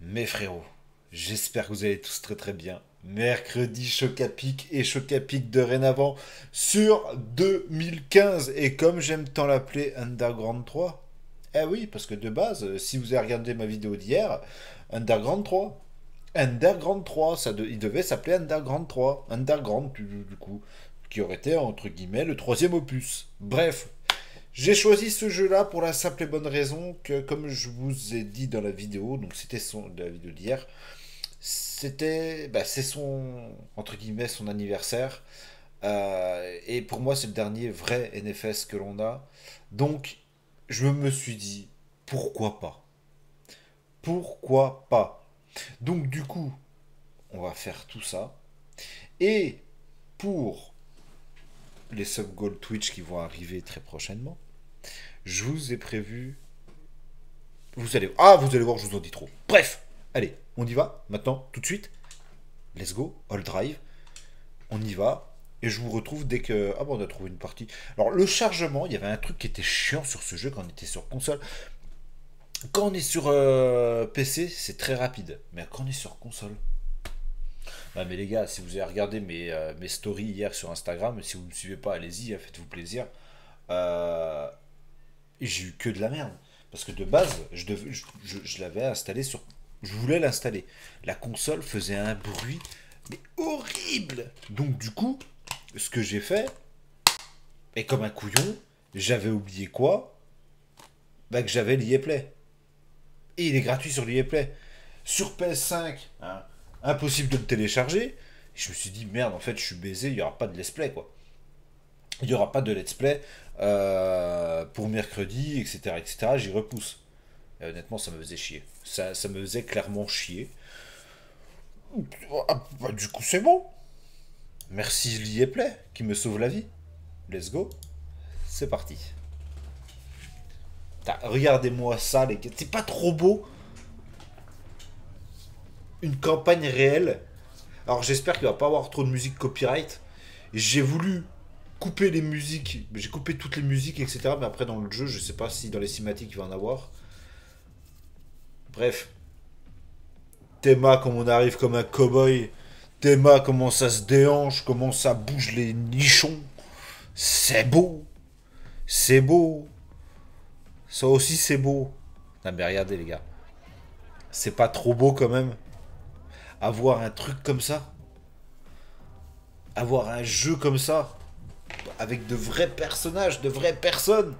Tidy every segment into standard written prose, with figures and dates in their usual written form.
Mes frérots, j'espère que vous allez tous très très bien. Mercredi Choc-à-Pic et Choc-à-Pic dorénavant sur 2015. Et comme j'aime tant l'appeler Underground 3. Eh oui, parce que de base, si vous avez regardé ma vidéo d'hier, Underground 3. Underground 3, il devait s'appeler Underground 3. Underground, du coup, qui aurait été entre guillemets le troisième opus. Bref, j'ai choisi ce jeu-là pour la simple et bonne raison que, comme je vous ai dit dans la vidéo, donc c'était la vidéo d'hier, c'est son, entre guillemets, son anniversaire. Et pour moi, c'est le dernier vrai NFS que l'on a. Donc, je me suis dit, pourquoi pas? Pourquoi pas? Donc, du coup, on va faire tout ça. Et pour les sub-goals Twitch qui vont arriver très prochainement, je vous ai prévu. Vous allez voir, je vous en dis trop. Bref, allez, on y va maintenant, tout de suite. Let's go, all drive. On y va. Et je vous retrouve dès que. Ah bon, on a trouvé une partie. Alors, le chargement, il y avait un truc qui était chiant sur ce jeu quand on était sur console. Quand on est sur PC, c'est très rapide. Mais quand on est sur console. Ah, mais les gars, si vous avez regardé mes stories hier sur Instagram, si vous ne me suivez pas, allez-y, faites-vous plaisir. Euh, j'ai eu que de la merde. Parce que de base, je l'avais installé sur. Je voulais l'installer. La console faisait un bruit, mais horrible. Donc du coup, ce que j'ai fait, et comme un couillon, j'avais oublié quoi? Bah que j'avais l'IA-Play. Et il est gratuit sur l'IA-Play. Sur PS5, hein, impossible de le télécharger. Je me suis dit, merde, en fait, je suis baisé, il n'y aura pas de let's play, quoi. Il n'y aura pas de let's play pour mercredi, etc., etc. J'y repousse. Et honnêtement, ça me faisait chier. Ça me faisait clairement chier. Ah, bah, du coup, c'est bon. Merci l'IA Play qui me sauve la vie. Let's go. C'est parti. Regardez-moi ça, les gars. C'est pas trop beau. Une campagne réelle. Alors j'espère qu'il va pas avoir trop de musique copyright. J'ai voulu couper les musiques. J'ai coupé toutes les musiques, etc. Mais après, dans le jeu, je sais pas si dans les cinématiques il va en avoir. Bref. Théma, comme on arrive comme un cow-boy. Théma, comment ça se déhanche, comment ça bouge les nichons. C'est beau. C'est beau. Ça aussi, c'est beau. Non, mais regardez, les gars. C'est pas trop beau quand même. Avoir un truc comme ça. Avoir un jeu comme ça. Avec de vrais personnages, de vraies personnes.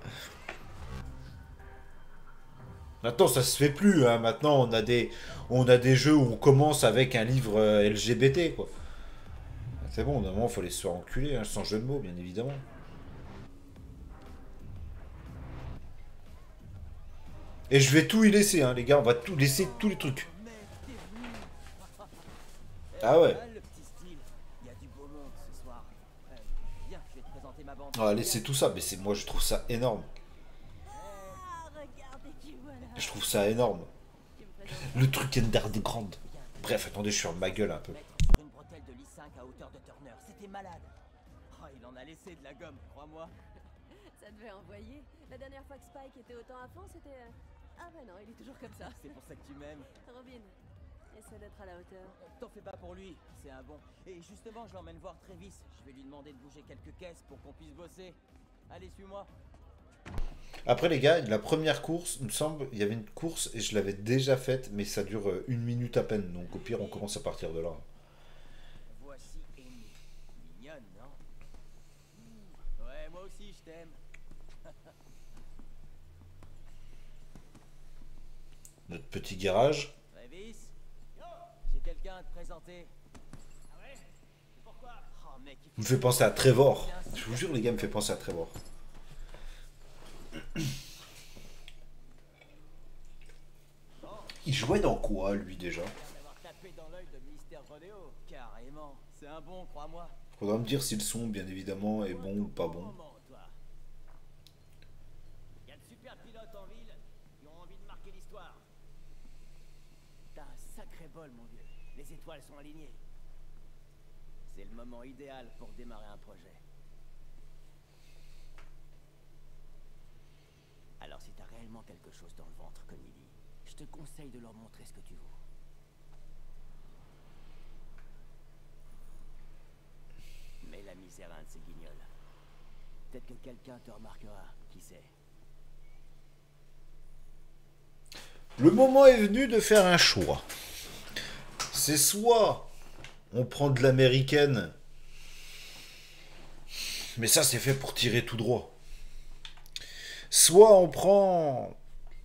Maintenant, ça se fait plus. Hein. Maintenant, on a des jeux où on commence avec un livre LGBT, quoi. C'est bon, normalement, il faut les se faire enculer, hein, sans jeu de mots, bien évidemment. Et je vais tout y laisser, hein, les gars. On va tout laisser, tous les trucs. Mais t'es venu. Ah ouais. Pas mal le petit style. Il y a du beau monde ce soir. Viens, je vais te présenter ma bande. On va laisser tout ça. Mais c'est moi, je trouve ça énorme. Ah, regardez qui voilà. Je trouve ça énorme. Tu me présentes Le ça? truc est de grande. Bref, attendez, je ferme ma gueule un peu. Mettre sur une bretelle de Lee 5 à hauteur de Turner, c'était malade. Oh, il en a laissé de la gomme, crois-moi. Ça devait envoyer. La dernière fois que Spike était autant à fond, c'était. Ah bah non, il est toujours comme ça. C'est pour ça que tu m'aimes. Robin, essaie d'être à la hauteur. T'en fais pas pour lui, c'est un bon. Et justement, je l'emmène voir Travis. Je vais lui demander de bouger quelques caisses pour qu'on puisse bosser. Allez, suis-moi. Après, les gars, la première course, il me semble, il y avait une course et je l'avais déjà faite, mais ça dure une minute à peine. Donc au pire, on commence à partir de là. Voici Amy. Mignonne, non? Ouais, moi aussi, je t'aime. Notre petit garage. Travis? J'ai quelqu'un à te présenter. Ah ouais? Pourquoi? Oh mec, il Il me faut fait penser à Trevor. bien Je vous jure, les gars, il me fait penser à Trevor. Il jouait dans quoi, lui, déjà? d'avoir tapé dans l'œil de Mister Rodeo. Carrément. C'est un bon, crois-moi. Faudra me dire si le son, bien évidemment, est bon ou pas bon. Moment, toi. Y a de super pilotes en ville qui ont envie de marquer l'histoire. T'as un sacré bol, mon vieux. Les étoiles sont alignées. C'est le moment idéal pour démarrer un projet. Alors si t'as réellement quelque chose dans le ventre, comme il dit, je te conseille de leur montrer ce que tu vaux. la misère à un de ces guignols. Peut-être que quelqu'un te remarquera, qui sait. Le moment est venu de faire un choix. C'est soit on prend de l'américaine, mais ça c'est fait pour tirer tout droit. Soit on prend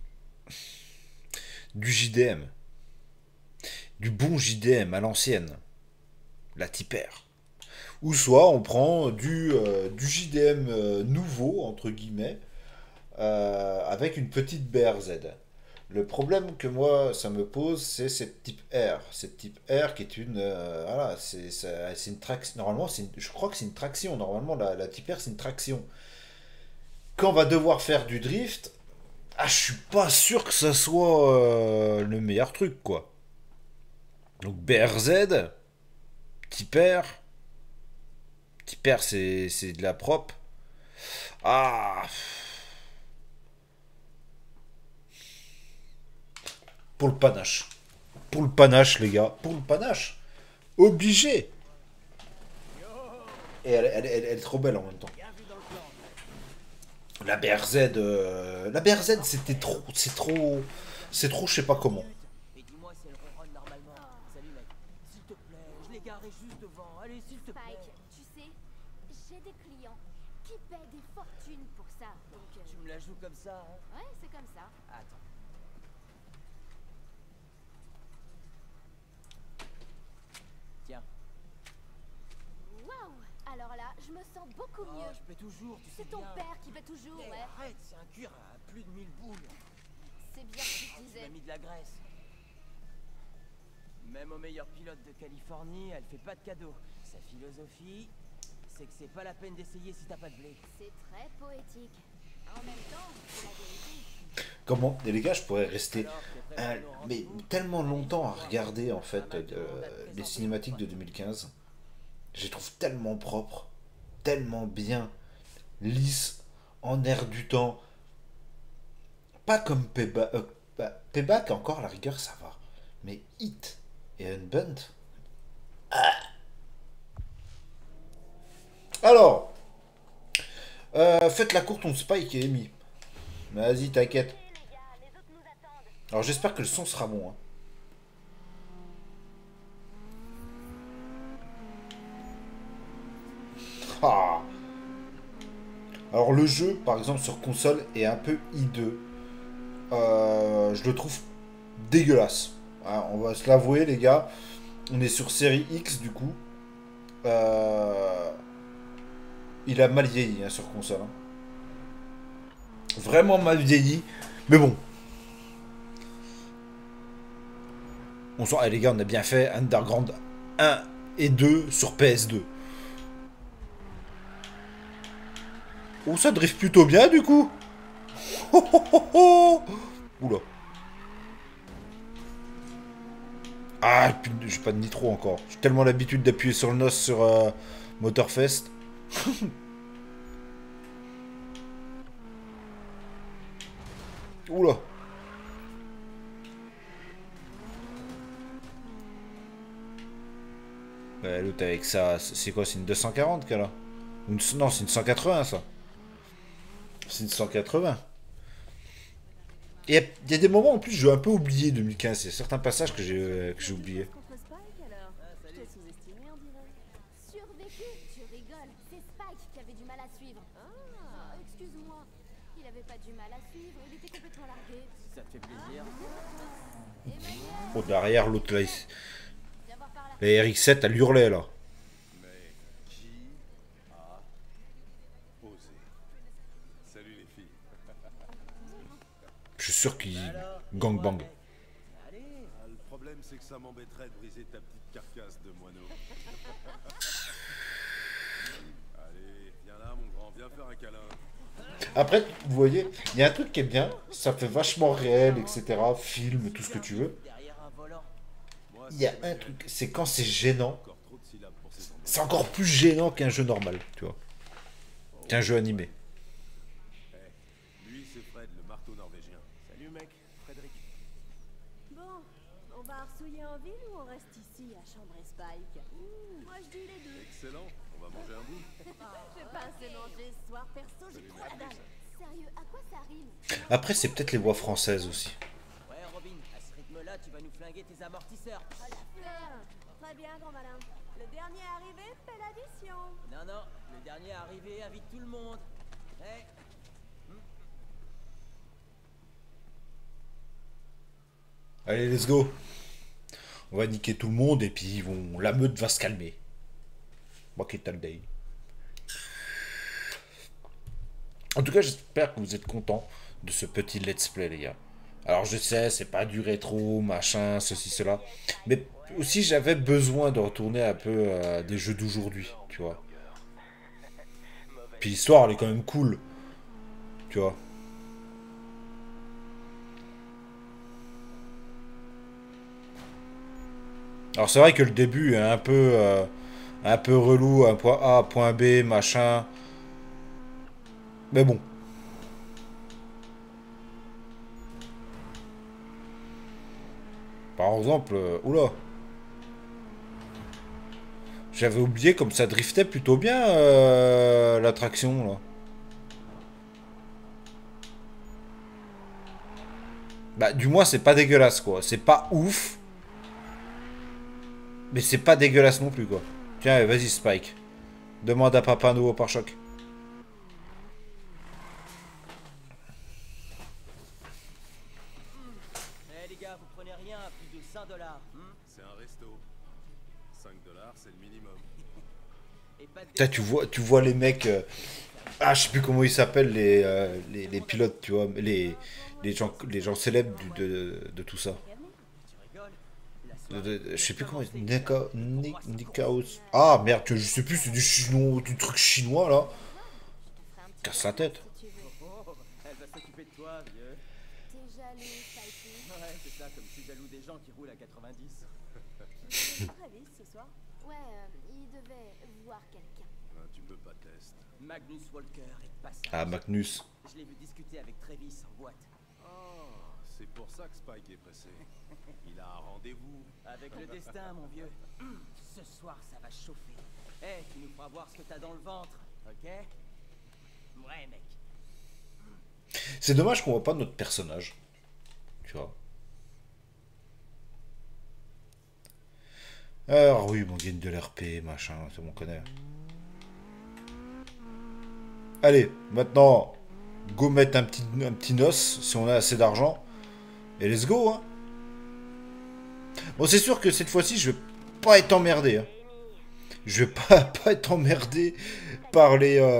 du JDM, du bon JDM à l'ancienne, la Tipper. Ou soit on prend du JDM nouveau, entre guillemets, avec une petite BRZ. Le problème que moi ça me pose, c'est cette type R. Cette type R qui est une. Voilà, c'est une traction. Normalement, je crois que c'est une traction. Normalement, la type R, c'est une traction. Quand on va devoir faire du drift, je suis pas sûr que ça soit le meilleur truc, quoi. Donc BRZ, type R. Type R, c'est de la prop. Ah. Pour le panache. Pour le panache, les gars. Pour le panache. Obligé. Et elle est trop belle en même temps. La BRZ. La BRZ, c'était trop. C'est trop, je sais pas comment. Et dis-moi si elle ronronne normalement. Salut mec. S'il te plaît, je l'ai garé juste devant. Allez, s'il te plaît. Spike, tu sais, j'ai des clients qui paient des fortunes pour ça. Donc, Tu me la joues comme ça, hein? ouais, c'est comme ça. Attends. Tiens. Waouh! Alors là, je me sens beaucoup Oh, mieux. je paie toujours, tu sais C'est ton bien. père qui paie toujours, Eh, ouais. arrête, c'est un cuir à plus de 1000 boules. C'est bien ce que je Tu disais. m'as mis de la graisse. Même au meilleur pilote de Californie, elle fait pas de cadeaux. Sa philosophie, c'est que c'est pas la peine d'essayer si t'as pas de blé. C'est très poétique. En même temps, c'est la vérité. Comment? Et les gars, je pourrais rester Alors, t'es prêt pour nos mais rendez-vous? tellement longtemps à regarder en fait les cinématiques de 2015. Je les trouve tellement propres, tellement bien, lisses, en air du temps. Pas comme Payback. Payback, encore, à la rigueur, ça va. Mais Hit et Unbunt. Alors, faites la courte, on Spike et Amy. Vas-y, t'inquiète. Alors, j'espère que le son sera bon. Hein. Ah. Alors, le jeu, par exemple, sur console, est un peu hideux. Je le trouve dégueulasse. Hein, on va se l'avouer, les gars. On est sur série X, du coup. Il a mal vieilli hein, sur console. Hein. Vraiment mal vieilli. Mais bon. On sent, les gars, on a bien fait Underground 1 et 2 sur PS2. Oh, ça drift plutôt bien, du coup. Oh, oh, oh, oh. Oula. Ah, j'ai pas de nitro encore. J'ai tellement l'habitude d'appuyer sur le NOS sur Motorfest. Oula. Bah, l'autre avec ça, c'est quoi? C'est une 240 qu'elle a? Non, c'est une 180 ça. C'est une 180. Et il y a des moments en plus, je vais un peu oublier 2015. Il y a certains passages que j'ai oubliés. Contre Spike, alors Je t'ai sous-estimé, on dirait. Survécu, tu rigoles. C'est Spike qui avait du mal à suivre. Ah, Excuse-moi. Il avait pas du mal à suivre, il était complètement largué. Si ça te fait plaisir. Emmanuel, Oh, derrière l'autre là. viens voir par là. La RX-7, elle hurlait là. Mais qui a osé? Salut les filles. Je suis sûr qu'il Alors, gangbang. dis-moi, mec. Allez, Ah, le problème c'est que ça m'embêterait de briser ta petite carcasse de moineau. Allez, viens là mon grand, viens faire un câlin. Après, vous voyez, il y a un truc qui est bien. Ça fait vachement réel, etc. Film, tout ce que tu veux. derrière un volant. Moi, Il y a un truc, c'est quand c'est gênant. encore trop de syllabes pour ces endroits. C'est encore plus gênant qu'un jeu normal, tu vois. Qu'un jeu animé. Lui c'est Fred, le marteau norvégien. Salut mec, Frédéric. bon, on va arsouiller en ville ou on reste ici à chambrer Spike Moi, je dis les deux. Excellent. On va manger un bout. J'ai pas assez mangé ce soir, perso, j'ai trop la dalle. Sérieux, à quoi ça rime? Après, c'est peut-être les voix françaises aussi. Ouais, Robin, à ce rythme-là, tu vas nous flinguer tes amortisseurs. Très bien, grand malin. Le dernier arrivé fait l'addition. Non, non, le dernier arrivé invite tout le monde. Hey, Allez, let's go. On va niquer tout le monde et puis la meute va se calmer. Walkie Day. En tout cas, j'espère que vous êtes contents de ce petit let's play, les gars. Alors, je sais, c'est pas du rétro, machin, ceci, cela. Mais aussi, j'avais besoin de retourner un peu à des jeux d'aujourd'hui, tu vois. Puis l'histoire, elle est quand même cool. Tu vois. Alors, c'est vrai que le début est un peu relou, un point A, point B, machin. Mais bon. Par exemple, oula. J'avais oublié comme ça driftait plutôt bien l'attraction là. Bah du moins c'est pas dégueulasse quoi. C'est pas ouf. Mais c'est pas dégueulasse non plus quoi. Tiens, vas-y Spike. Demande à Papa Noah par choc. les gars, vous prenez rien à plus de 5 dollars. C'est un resto. 5 dollars, c'est le minimum. Et pas de Putain, tu vois les mecs. Ah, je sais plus comment ils s'appellent, les pilotes, tu vois. Les gens célèbres de tout ça. tu rigoles. La soirée, Je sais plus comment. Nikaos. Ah merde, je sais plus, c'est du chinois, du truc chinois là. Casse la tête. Si tu veux. oh, elle va s'occuper de toi, vieux. T'es jaloux, Spikey. Ouais, c'est ça, comme je suis jaloux des gens qui roulent à 90. Très vite ce soir. Ouais, il devait voir quelqu'un. Ah, tu peux pas test. Magnus Walker est de passage. Ah, Magnus. Je l'ai vu discuter avec Travis en boîte. Oh, c'est pour ça que Spike est pressé. Il a un rendez-vous. Avec le destin, mon vieux. Ce soir, ça va chauffer. Eh, tu nous feras voir ce que t'as dans le ventre, ok? Ouais, mec. C'est dommage qu'on voit pas notre personnage. Tu vois. Alors oui, bon, gagne de l'RP, machin, c'est bon, on connaît. Allez, maintenant, go mettre un petit noce, si on a assez d'argent. Et let's go, hein. Bon, c'est sûr que cette fois-ci, je vais pas être emmerdé. Hein. Je vais pas être emmerdé par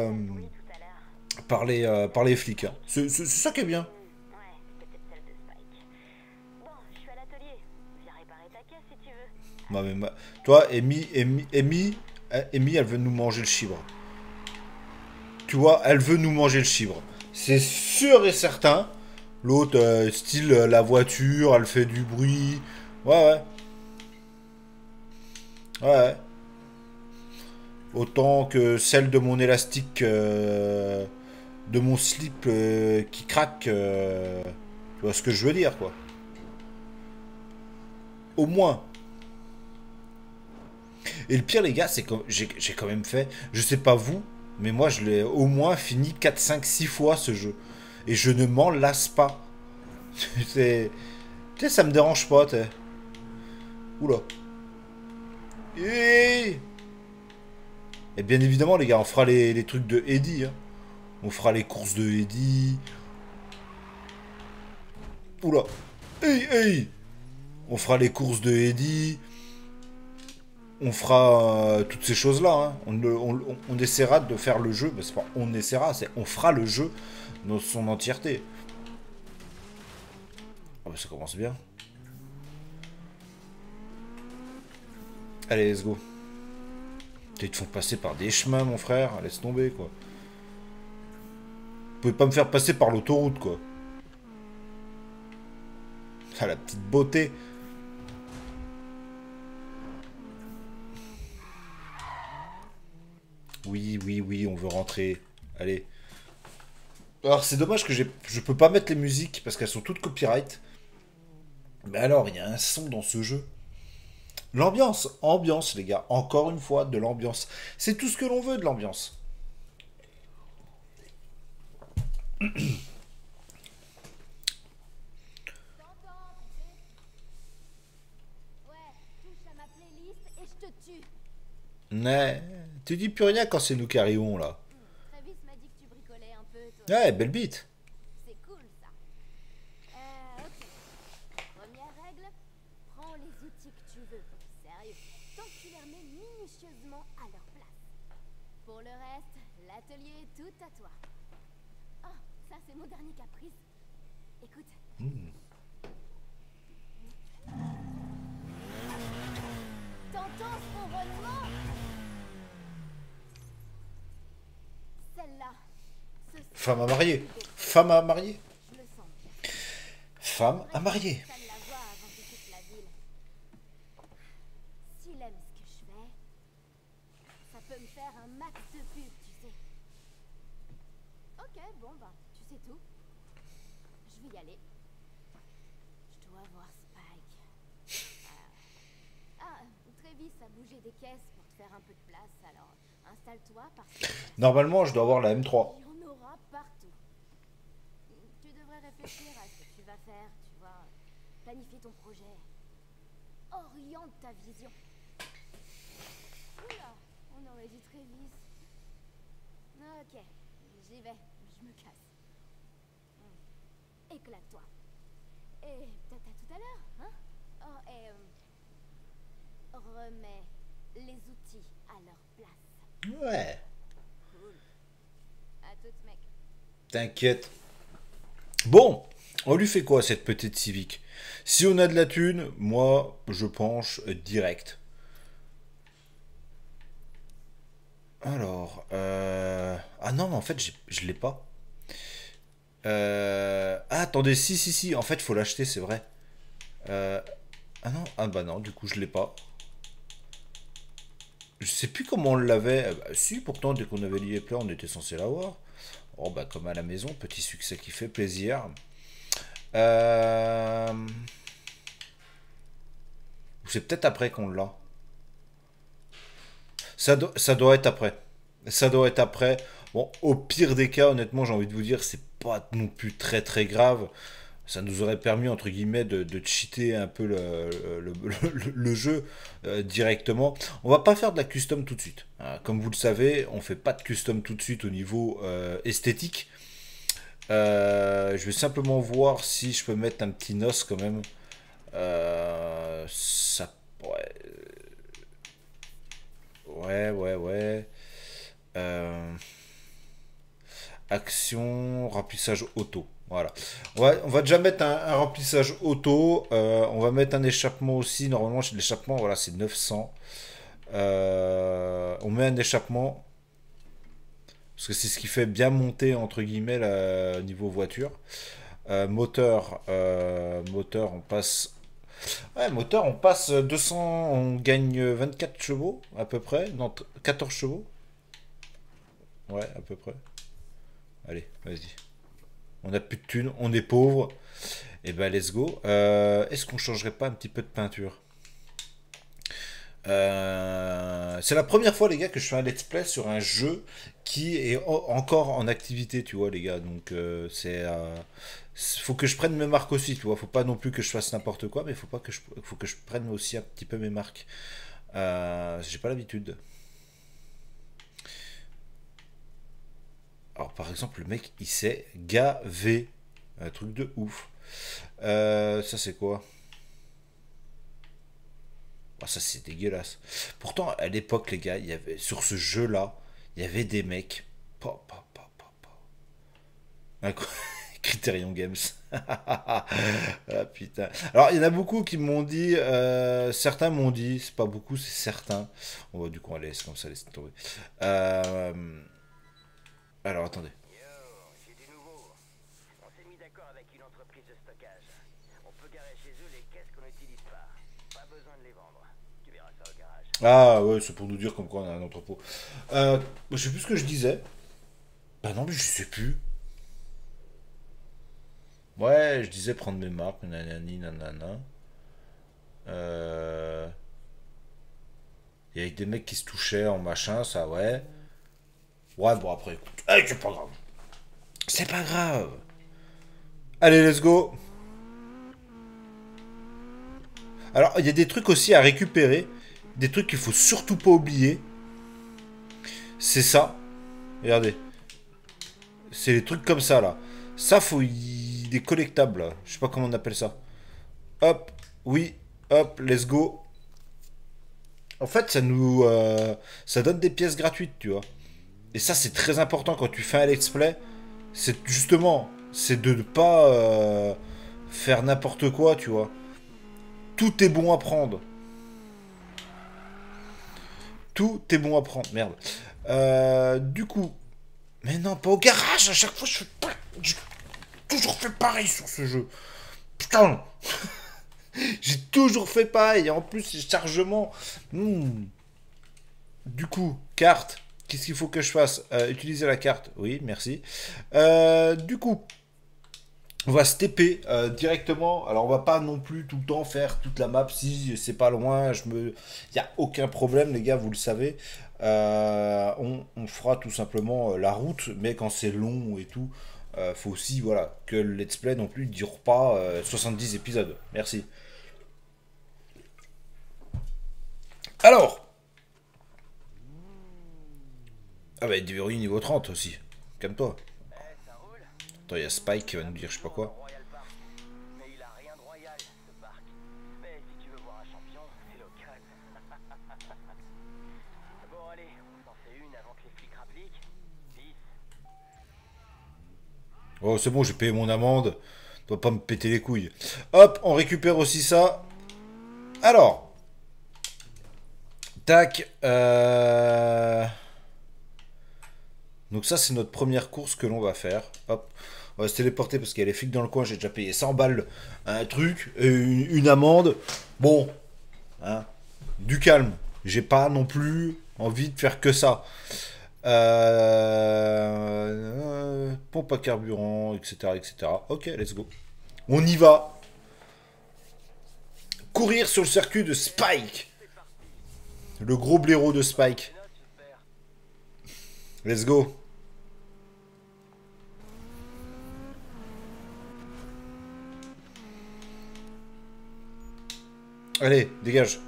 les flics. Hein. C'est ça qui est bien. Ouais, peut-être celle de Spike. Bon, je suis à l'atelier. Viens réparer ta caisse si tu veux. Non, mais toi, Amy, elle veut nous manger le chibre. Tu vois, elle veut nous manger le chibre. C'est sûr et certain. L'autre, style la voiture, elle fait du bruit. Ouais. Autant que celle de mon élastique, de mon slip qui craque. Tu vois ce que je veux dire, quoi. Au moins. Et le pire, les gars, c'est que j'ai quand même fait, je sais pas vous, mais moi, je l'ai au moins fini 4, 5, 6 fois ce jeu. Et je ne m'en lasse pas. C'est... Tu sais, ça me dérange pas, t'es. Oula. Et bien évidemment, les gars, on fera les trucs de Eddie. Hein. On fera les courses de Eddie. Oula. Hey. On fera les courses de Eddie. On fera toutes ces choses-là. Hein. On essaiera de faire le jeu. Mais c'est pas on essaiera, c'est on fera le jeu dans son entièreté. Ah bah ça commence bien. Allez, let's go. Ils te font passer par des chemins, mon frère. Laisse tomber, quoi. Vous pouvez pas me faire passer par l'autoroute, quoi. Ah, la petite beauté. Oui, on veut rentrer. Allez. Alors, c'est dommage que je peux pas mettre les musiques parce qu'elles sont toutes copyright. Mais alors, il y a un son dans ce jeu. L'ambiance, ambiance les gars, encore une fois, de l'ambiance. C'est tout ce que l'on veut de l'ambiance. T'entends, tu sais? Ouais, touche à ma playlist et je te tue. Ouais, tu dis plus rien quand c'est nous qui arrivons là. Travis m'a dit que tu bricolais un peu, toi. Ouais, belle bite. C'est cool, ça. Ok. Première règle, prends les outils que tu veux. Sérieux. Tant que tu les remets minutieusement à leur place. Pour le reste, l'atelier est tout à toi. Oh, ça c'est mon dernier caprice. Écoute. T'entends ce ronronnement? Celle-là. Ce Femme à marier. Femme à marier. je le sens. Femme à marier. Ça de la voix avant qu'il quitte la ville. S'il aime ce que je fais, ça peut me faire un max de pub, tu sais. Ok, bon bah, tu sais tout. Je vais y aller. Je dois voir Spike. Travis a bougé des caisses pour te faire un peu de place, alors installe-toi parce que Normalement, je dois avoir la M3. il y en aura partout. Tu devrais réfléchir à ce que tu vas faire, tu vois. Planifier ton projet. Oriente ta vision. Oula, on aurait dit Travis. Ok, j'y vais, je me casse. Éclate-toi. Et peut-être à tout à l'heure, hein? Oh, et remets les outils à leur place. Ouais, Cool. À toutes, mec. t'inquiète. Bon, on lui fait quoi cette petite Civic? Si on a de la thune, moi, je penche direct. Alors, ah non, mais en fait, je l'ai pas. Ah, attendez, si, en fait, faut l'acheter, c'est vrai. Ah non, ah bah non, du coup, je l'ai pas. Je sais plus comment on l'avait. Bah, si, pourtant, dès qu'on avait lié play, on était censé l'avoir. Oh, bah, comme à la maison, petit succès qui fait plaisir. C'est peut-être après qu'on l'a. Ça doit être après. Ça doit être après. Bon, au pire des cas, honnêtement, j'ai envie de vous dire, c'est pas non plus très très grave. Ça nous aurait permis, entre guillemets, de cheater un peu le jeu directement. On va pas faire de la custom tout de suite, hein. Comme vous le savez, on fait pas de custom tout de suite au niveau esthétique. Je vais simplement voir si je peux mettre un petit nos quand même. Ça. Ouais. Euh, Action, remplissage auto. Voilà. On va déjà mettre un remplissage auto. On va mettre un échappement aussi. Normalement, l'échappement, voilà, c'est 900. On met un échappement. Parce que c'est ce qui fait bien monter, entre guillemets, niveau voiture. Moteur, on passe. Ouais, moteur, on passe 200. On gagne 24 chevaux, à peu près. Non, 14 chevaux. Ouais, à peu près. Allez, vas-y. On a plus de thunes, on est pauvre. Et ben, let's go. Est-ce qu'on changerait pas un petit peu de peinture? C'est la première fois, les gars, que je fais un let's play sur un jeu qui est encore en activité, tu vois, les gars. Donc, faut que je prenne mes marques aussi, tu vois. Faut pas non plus que je fasse n'importe quoi, mais faut que je prenne aussi un petit peu mes marques. J'ai pas l'habitude. Alors, par exemple, le mec, il s'est gavé. Un truc de ouf. Ça, c'est quoi? Ah, ça, c'est dégueulasse. Pourtant, à l'époque, les gars, il y avait, sur ce jeu-là, il y avait des mecs. Criterion Games. Ah, putain. Alors, il y en a beaucoup qui m'ont dit. Certains m'ont dit. C'est pas beaucoup, c'est certains. On va du coup, on laisse comme ça, laisse tomber. Alors, attendez. Yo, j'ai du nouveau. On s'est mis d'accord avec une entreprise de stockage. On peut garer chez eux les caisses qu'on n'utilise pas. Pas besoin de les vendre. Tu verras ça au garage. Ah, ouais, c'est pour nous dire comme quoi on a un entrepôt. Je sais plus ce que je disais. Bah non, mais je sais plus. Ouais, je disais prendre mes marques, nanani, nanana. Et avec des mecs qui se touchaient en machin, ça, ouais. Ouais, bon, après, écoute. Allez, c'est pas grave. C'est pas grave. Allez, let's go. Alors, il y a des trucs aussi à récupérer. Des trucs qu'il faut surtout pas oublier. C'est ça. Regardez. C'est les trucs comme ça, là. Ça, faut des collectables, là. Je sais pas comment on appelle ça. Hop. Oui. Hop. Let's go. En fait, ça donne des pièces gratuites, tu vois. Et ça, c'est très important quand tu fais un let's play. C'est justement, c'est de ne pas faire n'importe quoi, tu vois. Tout est bon à prendre. Tout est bon à prendre. Merde. Du coup... Mais non, pas au garage. À chaque fois, j'ai toujours fait pareil sur ce jeu. Putain. J'ai toujours fait pareil. Et en plus, les chargements... Du coup, carte. Qu'est-ce qu'il faut que je fasse? Utiliser la carte. Oui, merci. Du coup, on va se TP directement. Alors, on va pas non plus tout le temps faire toute la map. Si c'est pas loin, il n'y a aucun problème, les gars, vous le savez. On fera tout simplement la route. Mais quand c'est long et tout, faut aussi, voilà, que le let's play non plus ne dure pas 70 épisodes. Merci. Alors... Ah bah, déverrouille niveau 30 aussi. Calme-toi. Attends, il y a Spike qui va nous dire je sais pas quoi. Mais il a rien de royal, ce parc. Mais si tu veux voir un champion, c'est local. Bon, allez, on s'en fait une avant que les flics rappliquent. 10. Oh, c'est bon, j'ai payé mon amende. Tu vas pas me péter les couilles. Hop, on récupère aussi ça. Alors. Tac. Donc ça, c'est notre première course que l'on va faire. Hop. On va se téléporter parce qu'il y a les flics dans le coin. J'ai déjà payé 100 balles un truc. Une amende. Bon. Hein, du calme. J'ai pas non plus envie de faire que ça. Pompe à carburant, etc., etc. Ok, let's go. On y va. Courir sur le circuit de Spike. Le gros blaireau de Spike. Let's go. Allez, dégage.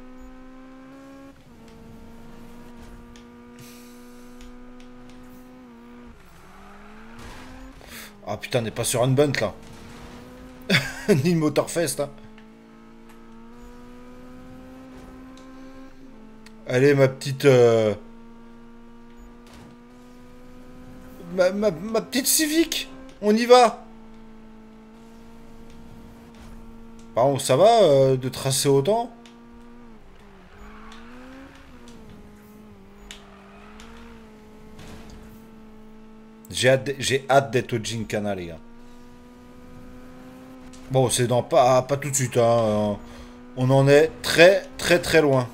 Ah putain, on n'est pas sur un bunt là. Ni Motorfest. Hein. Allez, ma petite... Ma petite Civic. On y va. Par contre, ça va de tracer autant? J'ai hâte d'être au Gincana, les gars. Bon, c'est dans pas tout de suite. Hein. On en est très, très, très loin.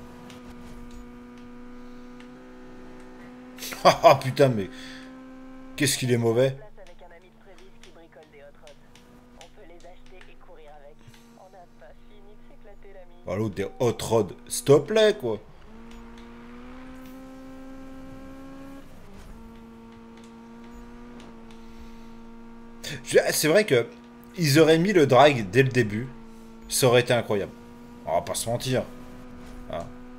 Ah putain, mais... Qu'est-ce qu'il est mauvais. Avec un ami de Trévis qui bricole des hot rods. On peut les acheter et courir avec. On n'a pas fini de s'éclater l'ami. Ah, l'autre des hot rods. S'il te plaît, quoi. C'est vrai que ils auraient mis le drag dès le début. Ça aurait été incroyable. On va pas se mentir. Hein.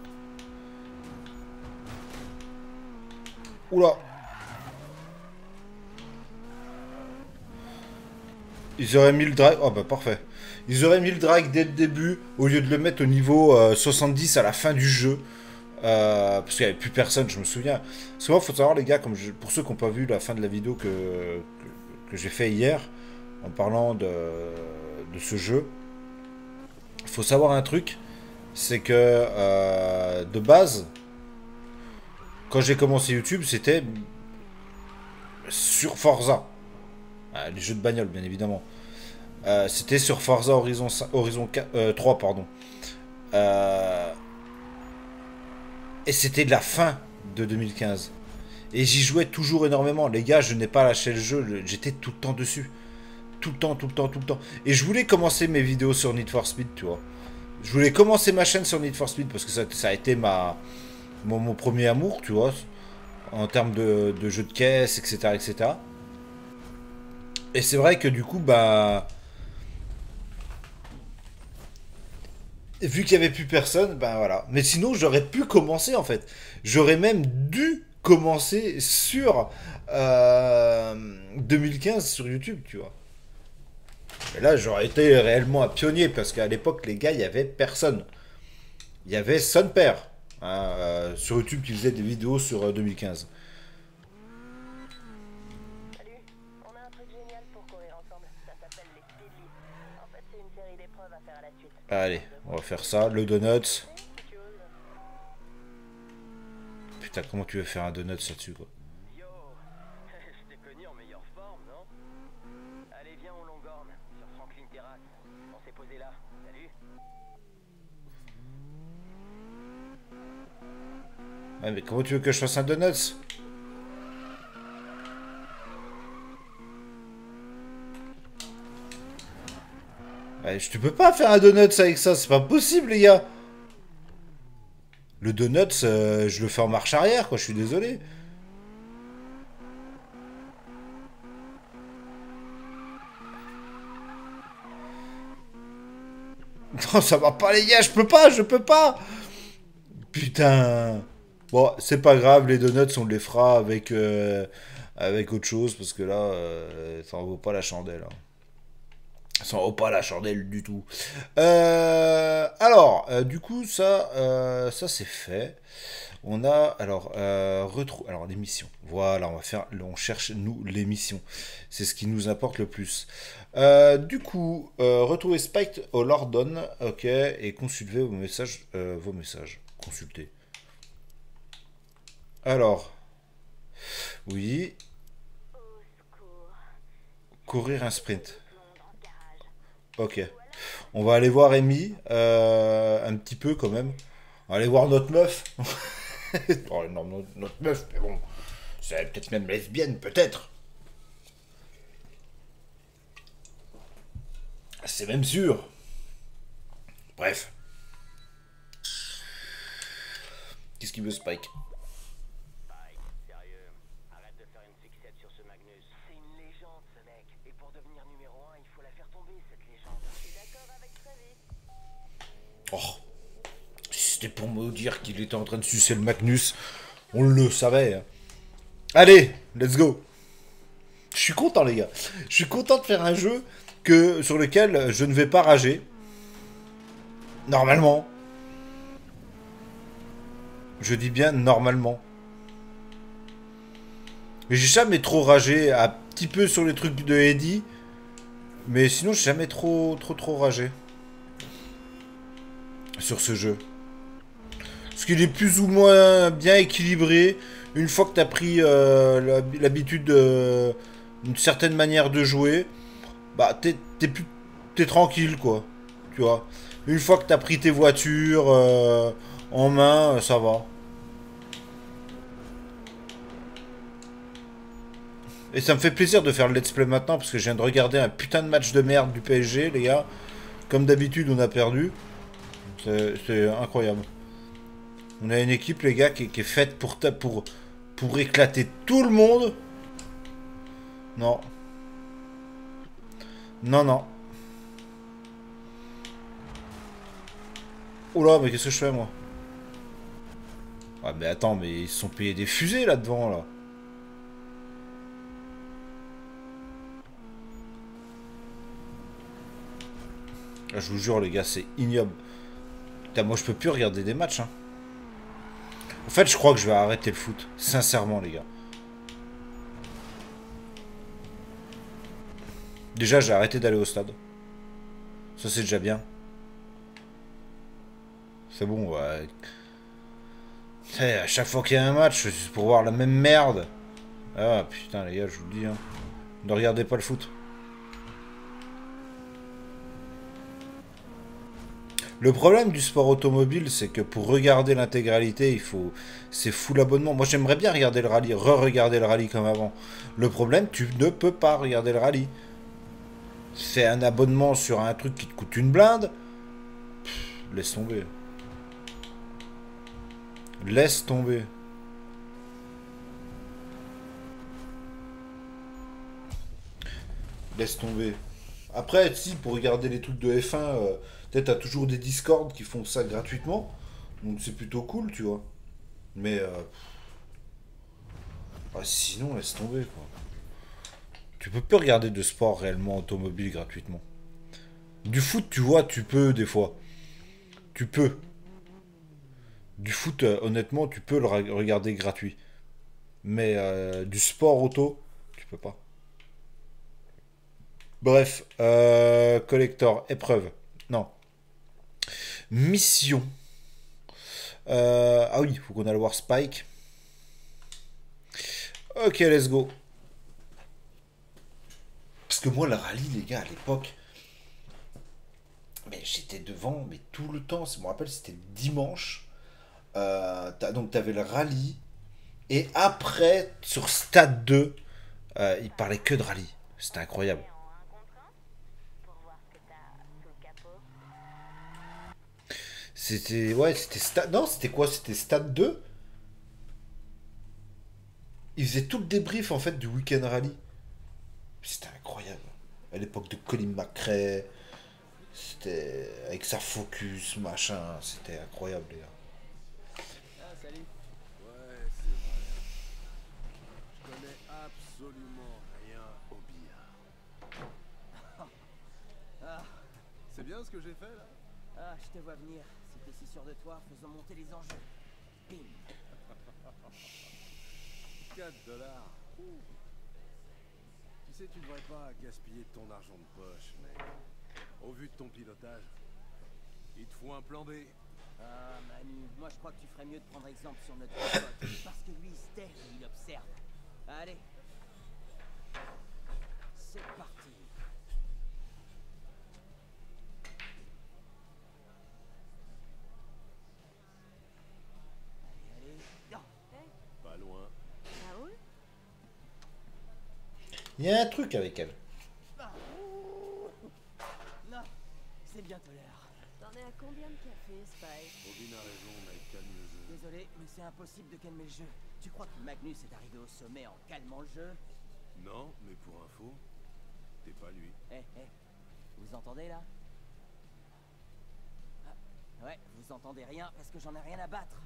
Oula. Ils auraient mis le drag... Oh bah parfait. Ils auraient mis le drag dès le début au lieu de le mettre au niveau 70 à la fin du jeu. Parce qu'il n'y avait plus personne, je me souviens. Souvent, il faut savoir, les gars, pour ceux qui n'ont pas vu la fin de la vidéo que j'ai fait hier, en parlant de ce jeu, il faut savoir un truc, c'est que de base, quand j'ai commencé YouTube, c'était sur Forza. Les jeux de bagnole, bien évidemment. C'était sur Forza Horizon 3, pardon. Et c'était de la fin de 2015. Et j'y jouais toujours énormément. Les gars, je n'ai pas lâché le jeu. J'étais tout le temps dessus. Tout le temps, tout le temps, tout le temps. Et je voulais commencer mes vidéos sur Need for Speed, tu vois. Je voulais commencer ma chaîne sur Need for Speed parce que ça a été mon premier amour, tu vois, en termes de jeux de caisse, etc., etc. Et c'est vrai que du coup, bah, vu qu'il n'y avait plus personne, ben voilà. Mais sinon, j'aurais pu commencer en fait. J'aurais même dû commencer sur 2015 sur YouTube, tu vois. Et là, j'aurais été réellement un pionnier parce qu'à l'époque, les gars, il n'y avait personne. Il y avait son père hein, sur YouTube qui faisait des vidéos sur 2015. Salut, on a un truc génial pour courir ensemble. Ça s'appelle les Speedly. En fait, c'est une série d'épreuves à faire à la suite. Allez, on va faire ça. Le donuts. Si tu oses. Putain, comment tu veux faire un donut là-dessus, quoi? Yo, je t'ai connu en meilleure forme, non? Allez, viens, on Longhorn, sur Franklin Terrace. On s'est posé là. Salut. Ouais, mais comment tu veux que je fasse un donuts? Ouais, tu peux pas faire un donuts avec ça, c'est pas possible, les gars. Le donuts, je le fais en marche arrière, quoi, je suis désolé. Non, ça va pas, les gars, je peux pas. Putain. Bon, c'est pas grave, les donuts, on les fera avec autre chose, parce que là, ça en vaut pas la chandelle. Hein. Ça en vaut pas la chandelle du tout. Alors, du coup, ça c'est fait. On a, alors, alors l'émission. Voilà, on cherche, nous, l'émission. C'est ce qui nous importe le plus. Du coup, retrouvez Spike au Lordon, ok, et consultez vos messages. Consultez. Alors, oui, Au secours. courir un sprint. Plomb dans le garage. Ok. On va aller voir Amy, un petit peu quand même. On va aller voir notre meuf. Oh, non, notre meuf, mais bon. C'est peut-être même lesbienne, peut-être. C'est même sûr. Bref. Qu'est-ce qu'il veut, Spike? Spike, sérieux, arrête de faire une fixette sur ce Magnus. C'est une légende, ce mec. Et pour devenir numéro 1, il faut la faire tomber, cette légende. Je suis d'accord avec Travis. Oh. Si c'était pour me dire qu'il était en train de sucer le Magnus, on le savait. Hein. Allez, let's go. Je suis content, les gars. Je suis content de faire un jeu sur lequel je ne vais pas rager. Normalement. Je dis bien normalement. Mais j'ai jamais trop ragé, un petit peu sur les trucs de Eddie. Mais sinon, j'ai jamais trop ragé. Sur ce jeu. Parce qu'il est plus ou moins bien équilibré. Une fois que tu as pris l'habitude d'une certaine manière de jouer, bah t'es tranquille, quoi. Tu vois. Une fois que tu as pris tes voitures en main, ça va. Et ça me fait plaisir de faire le let's play maintenant, parce que je viens de regarder un putain de match de merde du PSG, les gars. Comme d'habitude, on a perdu. C'est incroyable. On a une équipe, les gars, qui est faite pour éclater tout le monde. Non. Non, non. Oula, mais qu'est-ce que je fais, moi? Ouais, mais attends, mais ils se sont payés des fusées, là-devant, là. Ah, je vous jure, les gars, c'est ignoble. Putain, moi, je peux plus regarder des matchs, hein. En fait, je crois que je vais arrêter le foot. Sincèrement, les gars. Déjà, j'ai arrêté d'aller au stade. Ça, c'est déjà bien. C'est bon, ouais. À chaque fois qu'il y a un match, c'est pour voir la même merde. Ah, putain, les gars, je vous le dis, hein. Ne regardez pas le foot. Le problème du sport automobile, c'est que pour regarder l'intégralité, c'est full abonnement. Moi, j'aimerais bien regarder le rallye, re-regarder le rallye comme avant. Le problème, tu ne peux pas regarder le rallye. C'est un abonnement sur un truc qui te coûte une blinde. Laisse tomber. Laisse tomber. Laisse tomber. Après, si, pour regarder les trucs de F1, peut-être t'as toujours des Discord qui font ça gratuitement. Donc c'est plutôt cool, tu vois. Mais sinon, laisse tomber, quoi. Tu peux pas regarder de sport réellement automobile gratuitement. Du foot, tu vois, tu peux des fois. Tu peux. Du foot, honnêtement, tu peux le regarder gratuit. Mais du sport auto, tu peux pas. Bref, collector, épreuve. Non. Mission. Ah oui, il faut qu'on aille voir Spike. Ok, let's go. Parce que moi, le rallye, les gars, à l'époque, mais j'étais devant, mais tout le temps. Je me rappelle, c'était dimanche. Donc, t'avais le rallye. Et après, sur Stade 2, il parlait que de rallye. C'était incroyable. C'était... Ouais, c'était Stade... Non, c'était quoi? C'était Stade 2. Il faisait tout le débrief, en fait, du week-end rallye. C'était incroyable. À l'époque de Colin McRae. C'était... Avec sa focus, machin. C'était incroyable, les gars. Ah, salut. Ouais, c'est vrai. Je connais absolument rien au billard. Ah, C'est bien ce que j'ai fait là? ah, je te vois venir. Si t'es si sûr de toi, faisons monter les enjeux. Bim. 4 dollars. Tu sais, tu devrais pas gaspiller ton argent de poche, mais au vu de ton pilotage, il te faut un plan B. Ah, Manu, moi je crois que tu ferais mieux de prendre exemple sur notre pote. Parce que lui, il se tait et il observe. Allez. C'est parti. Allez, allez. Non. Pas loin. Raoul? Il y a un truc avec elle. Non. C'est bientôt l'heure. T'en es à combien de café, Spike? Robin a raison, mec, calme le jeu. Désolé, mais c'est impossible de calmer le jeu. Tu crois que Magnus est arrivé au sommet en calmant le jeu? Non, mais pour info, t'es pas lui. Eh, vous entendez là? Ah, ouais, vous entendez rien parce que j'en ai rien à battre.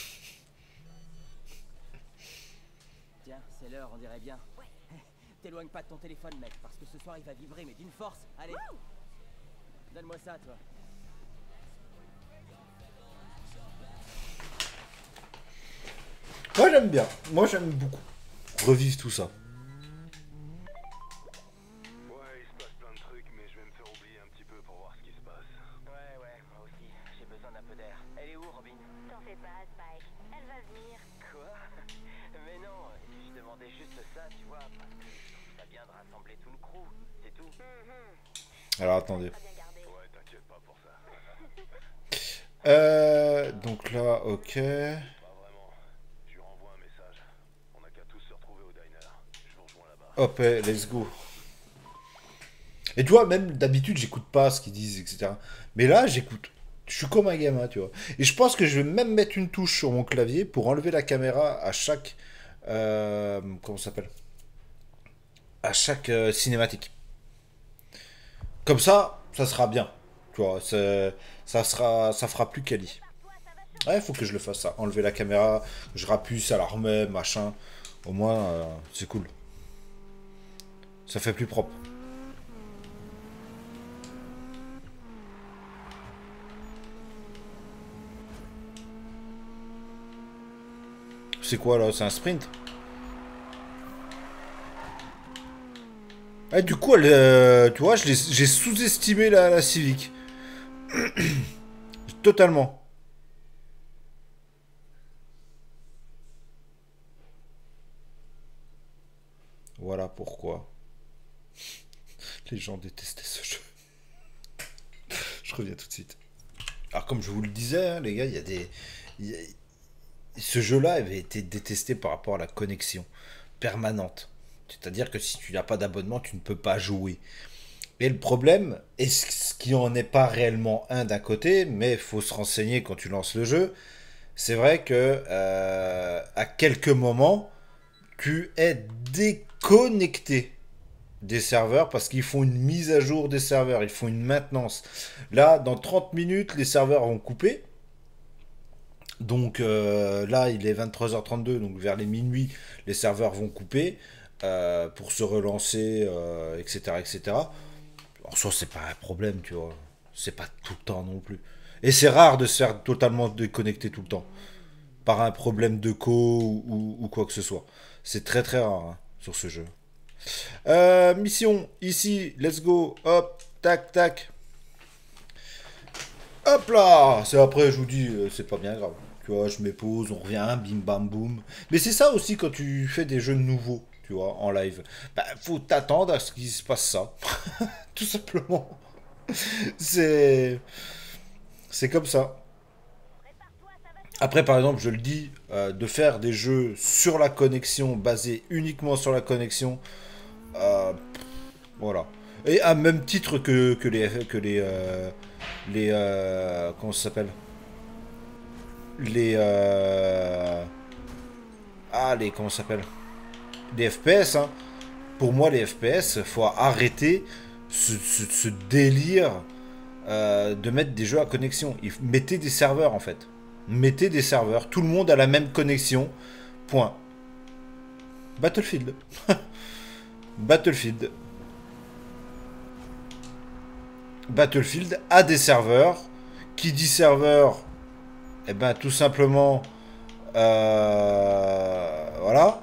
Tiens, c'est l'heure, on dirait bien. Ouais. T'éloigne pas de ton téléphone, mec, parce que ce soir il va vibrer, mais d'une force. Allez, donne-moi ça, toi. Moi, j'aime bien. Moi, j'aime beaucoup. Revivre tout ça. Ouais, il se passe plein de trucs, mais je vais me faire oublier un petit peu pour voir ce qui se passe. Ouais, moi aussi, j'ai besoin d'un peu d'air. Elle est où, Robin? T'en fais pas, Spike. Elle va venir. Quoi? Mais non, je demandais juste ça, tu vois, parce que je trouve ça bien de rassembler tout le crew, c'est tout. Alors, attendez. Pas bien gardé. Ouais, t'inquiète pas pour ça. Donc là, ok. Pas vraiment. Je lui renvoie un message. On a qu'à tous se retrouver au diner. Je vous rejoins là-bas. Hop, let's go. Et tu vois, même d'habitude, j'écoute pas ce qu'ils disent, etc. Mais là, j'écoute. Je suis comme un gamin, tu vois. Et je pense que je vais même mettre une touche sur mon clavier pour enlever la caméra à chaque... comment ça s'appelle? À chaque cinématique. Comme ça sera bien. Tu vois, ça fera plus quali. Ouais, faut que je le fasse ça. Enlever la caméra, je rappuie, ça la remet, machin. Au moins, c'est cool. Ça fait plus propre. C'est quoi là? C'est un sprint? Ah, du coup, tu vois, j'ai sous-estimé la Civic. Totalement. Voilà pourquoi les gens détestaient ce jeu. Je reviens tout de suite. Alors comme je vous le disais, hein, les gars, il y a des... Ce jeu-là avait été détesté par rapport à la connexion permanente. C'est-à-dire que si tu n'as pas d'abonnement, tu ne peux pas jouer. Et le problème, et ce qui en est pas réellement un d'un côté, mais il faut se renseigner quand tu lances le jeu, c'est vrai que à quelques moments, tu es déconnecté des serveurs parce qu'ils font une mise à jour des serveurs, ils font une maintenance. Là, dans 30 minutes, les serveurs vont couper. Donc là, il est 23h32, donc vers les minuit, les serveurs vont couper pour se relancer, etc., etc. En soi, c'est pas un problème, tu vois. C'est pas tout le temps non plus. Et c'est rare de se faire totalement déconnecter tout le temps par un problème de co ou quoi que ce soit. C'est très très rare hein, sur ce jeu. Mission, ici, let's go, hop, tac, tac. Hop là. C'est après, je vous dis, c'est pas bien grave. Tu vois, je m'épose, on revient, bim bam boum. Mais c'est ça aussi quand tu fais des jeux nouveaux, tu vois, en live. Bah, faut t'attendre à ce qu'il se passe ça. Tout simplement. C'est... C'est comme ça. Après, par exemple, je le dis, de faire des jeux sur la connexion, basés uniquement sur la connexion, voilà. Et à même titre que les comment ça s'appelle les les comment ça s'appelle les FPS hein. Pour moi les FPS faut arrêter ce délire de mettre des jeux à connexion. Mettez des serveurs en fait. Mettez des serveurs, tout le monde a la même connexion. Point. Battlefield. Battlefield. Battlefield a des serveurs. Qui dit serveur, eh ben tout simplement, voilà.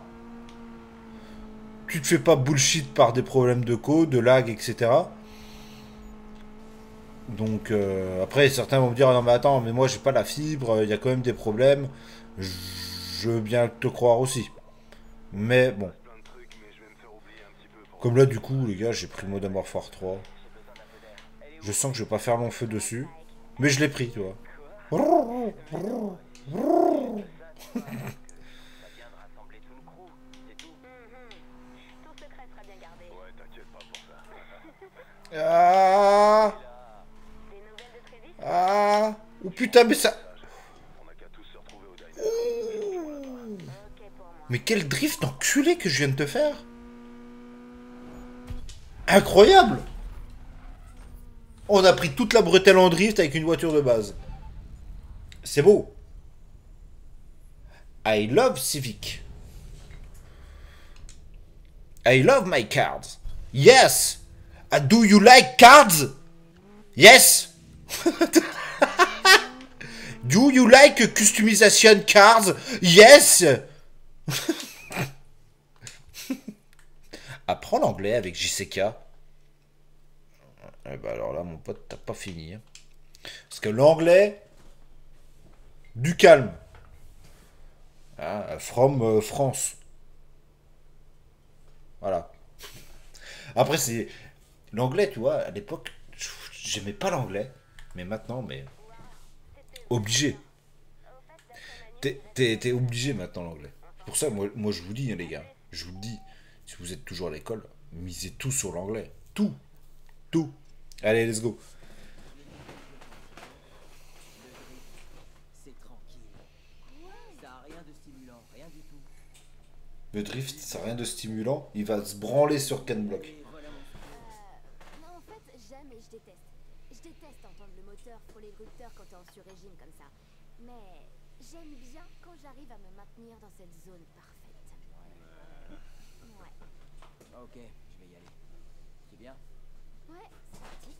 Tu te fais pas bullshit par des problèmes de code, de lag, etc. Donc après certains vont me dire ah non mais attends mais moi j'ai pas la fibre, il y a quand même des problèmes. Je veux bien te croire aussi. Mais bon. Comme là du coup les gars j'ai pris Modern Warfare 3. Je sens que je vais pas faire long feu dessus. Mais je l'ai pris tu vois. Ah ah oh putain mais ça. Ouh. Mais quel drift enculé que je viens de te faire. Incroyable. On a pris toute la bretelle en drift avec une voiture de base. C'est beau. I love Civic. I love my cards. Yes. Do you like cards? Yes. Do you like customization cards? Yes. Apprends l'anglais avec JCK. Eh ben alors là, mon pote, t'as pas fini. Hein. Parce que l'anglais, du calme. Hein, from France. Voilà. Après, c'est... L'anglais, tu vois, à l'époque, j'aimais pas l'anglais. Mais maintenant, mais... Obligé. T'es obligé maintenant l'anglais. Pour ça, moi je vous dis, hein, les gars. Je vous le dis. Si vous êtes toujours à l'école, misez tout sur l'anglais. Tout. Tout. Allez, let's go. C'est tranquille. Ça a rien de stimulant, rien du tout. Le drift, ça n'a rien de stimulant. Il va se branler sur Ken Block. Et voilà mon Non, en fait, j'aime et je déteste. Je déteste entendre le moteur pour les rupteurs quand t'es en sur-régime comme ça. Mais j'aime bien quand j'arrive à me maintenir dans cette zone parfaite. Ouais. Ok, je vais y aller. C'est bien. Ouais, c'est parti.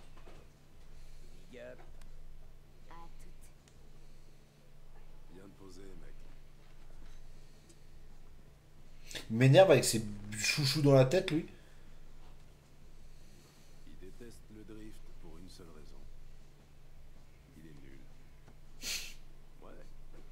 Big up. À toutes. Bien de poser, mec. Il m'énerve avec ses chouchous dans la tête, lui. Il déteste le drift pour une seule raison. Il est nul. Ouais.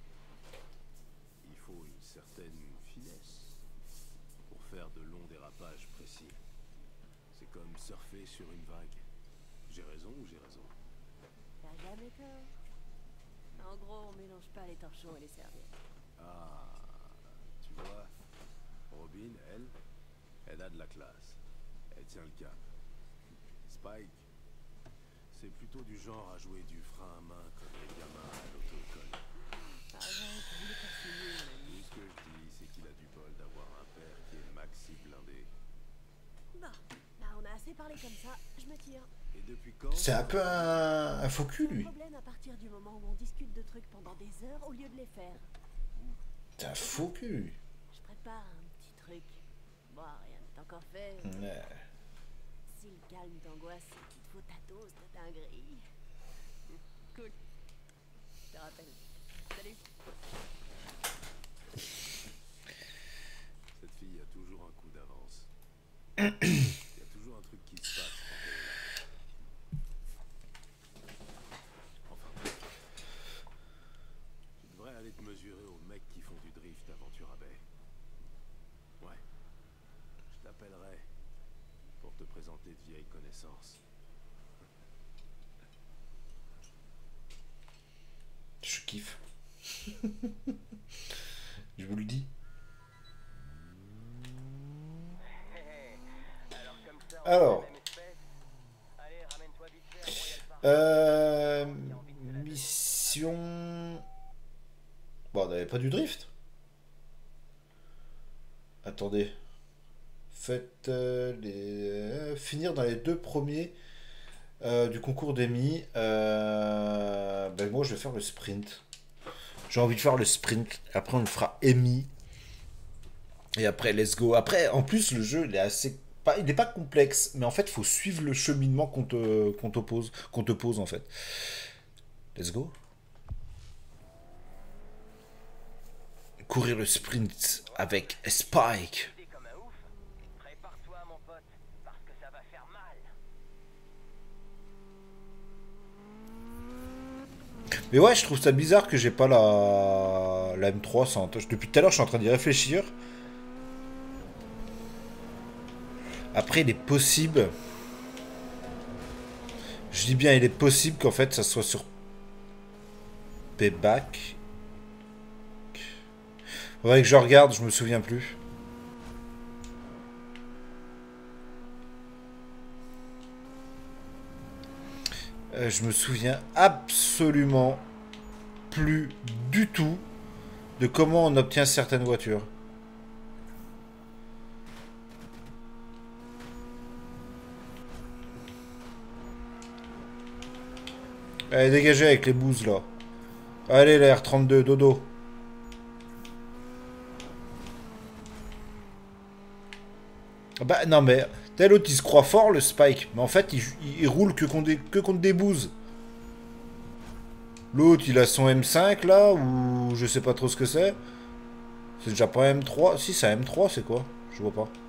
Il faut une certaine finesse pour faire de longs dérapages précis. C'est comme surfer sur une vague. J'ai raison ou j'ai raison? T'as jamais tort. En gros, on mélange pas les torchons et les serviettes. Ah, tu vois, Robin, elle a de la classe. Elle tient le cap. Spike, c'est plutôt du genre à jouer du frein à main comme les gamins à l'auto-école. Arrête, il est pas si nul, Tout ce que je dis, c'est qu'il a du bol d'avoir un père qui est maxi blindé. Bon, là on a assez parlé comme ça, je me tire. Et depuis quand? C'est un peu un faux cul, Le lui. problème à partir du moment où on discute de trucs pendant des heures au lieu de les faire. C'est un faux cul, lui. Je prépare un petit truc. Bon, rien n'est encore fait. Ouais. Si le calme t'angoisse, c'est qu'il te faut ta dose de dinguerie. Cool. Je te rappelle. Salut. Cette fille a toujours un coup d'avance. Il y a toujours un truc qui se passe quand elle est là. Enfin, tu devrais aller te mesurer aux mecs qui font du drift à Ventura Bay. Ouais. Je t'appellerai pour te présenter de vieilles connaissances. Je kiffe. Je vous le dis. Alors. Allez, ramène-toi vite fait à Royal Park. Mission... Bon, on n'avait pas du drift. Attendez. Faites finir dans les 2 premiers du concours d'Emmy. Ben moi, je vais faire le sprint. J'ai envie de faire le sprint. Après, on le fera Emmy. Et après, let's go. Après, en plus, le jeu, il est assez... il n'est pas complexe, mais en fait, il faut suivre le cheminement qu'on te pose, en fait. Let's go. Courir le sprint avec Spike. T'es comme un ouf. Prépare-toi, mon pote, parce que ça va faire mal. Mais ouais, je trouve ça bizarre que j'ai pas la M3 sans... Depuis tout à l'heure, je suis en train d'y réfléchir. Après, il est possible... Je dis bien, il est possible qu'en fait, ça soit sur Payback. Faudrait que je regarde, je me souviens plus. Je me souviens absolument plus du tout de comment on obtient certaines voitures. Allez, dégagez avec les bouses là. Allez, la R32, dodo. Bah non mais, tel autre il se croit fort le Spike, mais en fait il roule que contre des bouses. L'autre il a son M5 là, ou je sais pas trop ce que c'est. C'est déjà pas un M3, si c'est un M3 c'est quoi? Je vois pas.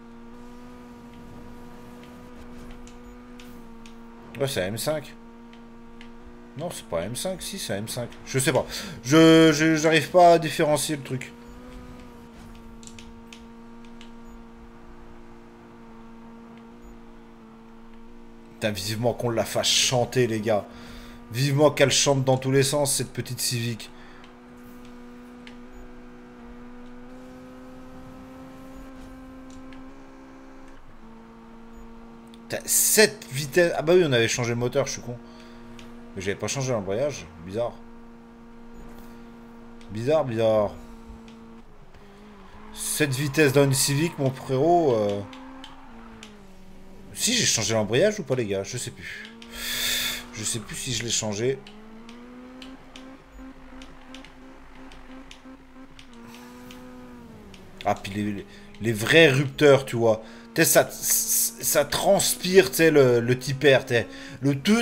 Ouais c'est un M5. Non c'est pas un M5, si c'est un M5. Je sais pas. J'arrive pas à différencier le truc. Putain, vivement qu'on la fasse chanter, les gars. Vivement qu'elle chante dans tous les sens, cette petite Civic. Putain, 7 vitesses. Ah bah oui, on avait changé le moteur, je suis con. Mais j'avais pas changé l'embrayage. Bizarre. Bizarre, bizarre. 7 vitesses dans une Civic, mon frérot. Si j'ai changé l'embrayage ou pas les gars, je sais plus. Je sais plus si je l'ai changé. Ah puis les vrais rupteurs tu vois. Ça transpire tu sais le tipper, tu sais. Le tout.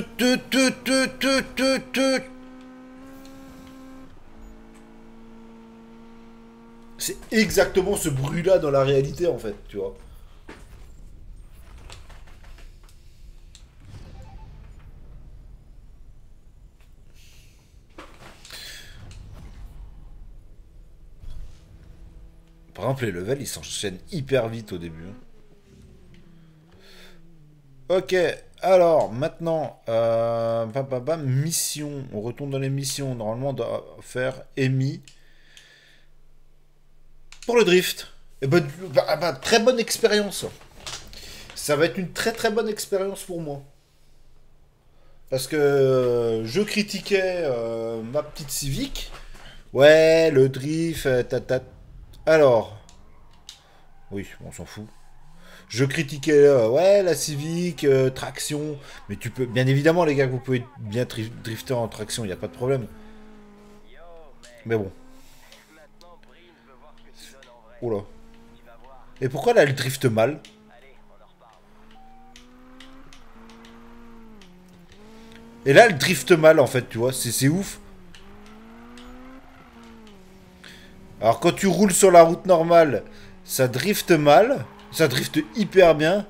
C'est exactement ce bruit là dans la réalité en fait, tu vois. Par exemple, les levels, ils s'enchaînent hyper vite au début. Ok, alors, maintenant, mission. On retourne dans les missions. Normalement, on doit faire Emmy. Pour le drift. Et très bonne expérience. Ça va être une très très bonne expérience pour moi. Parce que je critiquais ma petite Civic. Ouais, le drift, Alors, oui, on s'en fout. Je critiquais, ouais, la Civic, traction. Mais tu peux, bien évidemment, les gars, vous pouvez bien drifter en traction, il n'y a pas de problème. Yo, mec, Mais bon, maintenant Breen veut voir ce que tu donnes en vrai. oula. Tu vas voir. Et pourquoi là, elle drift mal? Allez, on en reparle. Et là, elle drift mal, en fait, tu vois, c'est ouf. Alors, quand tu roules sur la route normale, ça drift mal. Ça drift hyper bien.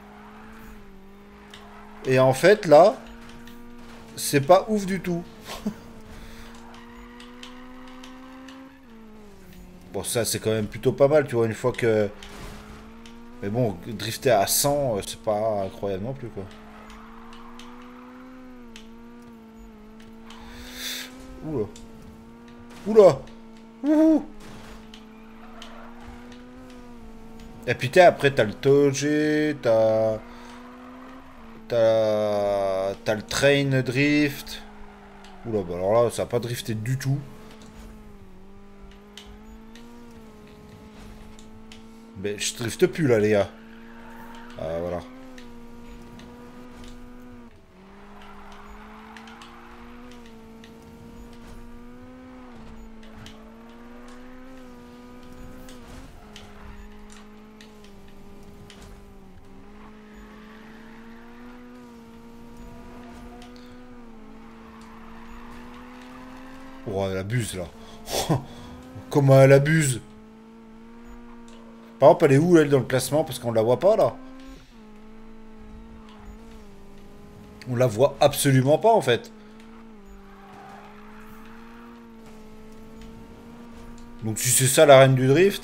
Et en fait, là, c'est pas ouf du tout. Bon, ça, c'est quand même plutôt pas mal, tu vois, une fois que... Mais bon, drifter à 100, c'est pas incroyable non plus, quoi. Oula. Oula. Ouhou. Et putain, après, t'as le Toge, t'as le Train Drift. Oula, bah alors là, ça a pas drifté du tout. Mais je drifte plus, là, les gars. Ah, voilà. Oh, elle abuse, là. Comment elle abuse. Par exemple, elle est où, elle, dans le classement? Parce qu'on la voit pas, là. On la voit absolument pas, en fait. Donc, si c'est ça, la reine du drift...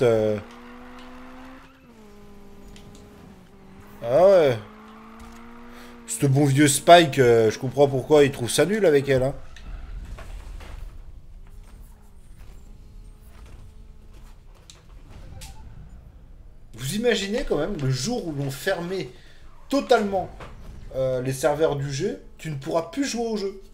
Ah ouais. Ce bon vieux Spike, je comprends pourquoi il trouve ça nul avec elle, hein. Vous imaginez quand même le jour où l'on fermait totalement les serveurs du jeu, tu ne pourras plus jouer au jeu.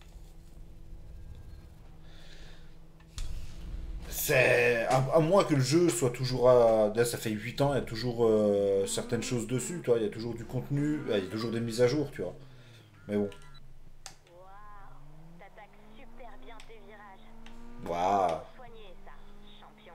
C'est... À moins que le jeu soit toujours à... Là, ça fait 8 ans, il y a toujours certaines choses dessus, tu vois. Il y a toujours du contenu, il y a toujours des mises à jour, tu vois. Mais bon. Waouh, t'attaques super bien tes virages. Waouh. Soigné ça, champion.